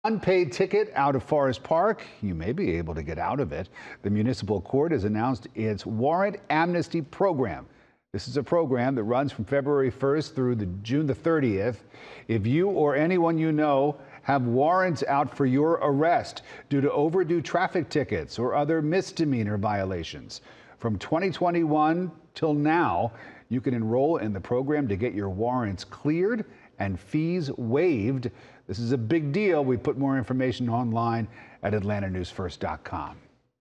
Unpaid ticket out of Forest Park, you may be able to get out of it. The municipal court has announced its warrant amnesty program. This is a program that runs from February 1st through June the 30th. If you or anyone you know have warrants out for your arrest due to overdue traffic tickets or other misdemeanor violations, from 2021 till now, you can enroll in the program to get your warrants cleared and fees waived. This is a big deal. We put more information online at atlantanewsfirst.com.